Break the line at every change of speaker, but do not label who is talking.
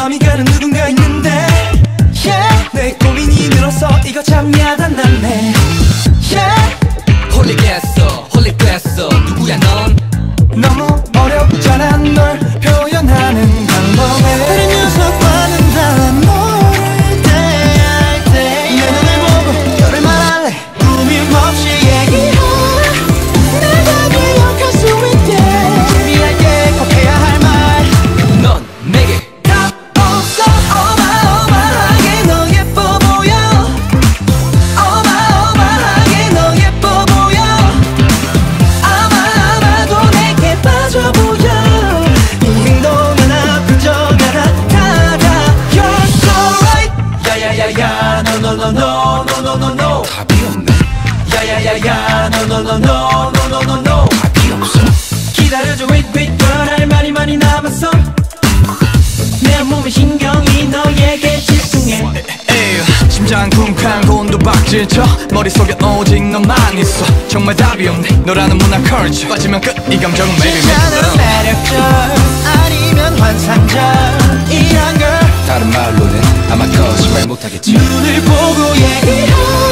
마음이 가는 누군가 있는데 yeah. 내 고민이 늘어서 이거 참 야단났네 yeah.
홀릭했어 홀릭됐어 누구야 넌
너무 어렵잖아 널 표현하는 방법에 다른 녀석과는 달라 너를 대할 때 내 눈을 보고 너를 말할래 꾸밈없이 얘기해 내가 기억할 수 있게 준비할게 꼭 해야 할 말
넌 내게
답 없어 어마어마하게 너 예뻐 보여 어마어마하게 너 예뻐 보여 아마도 내게 빠져 보여 이 행동은 나쁜 적 같아 You're so right 야야야야 no no no no no no no no
답이 없네
야야야야 no no no no no no no no
답이 없어
기다려줘 wait wait 변할 말이 많이 남았어 내 몸의 신경이 너에게 집중해
에휴, 심장 쿵쾅 고온도 박질쳐 머릿속에 오직 너만 있어 정말 답이 없네 너라는 문화 컬처 빠지면 끝 이 감정은
괜찮은 매력적 아니면 환상적이란 걸
다른 말로는 아마 거짓말 못하겠지
눈을 보고 얘기해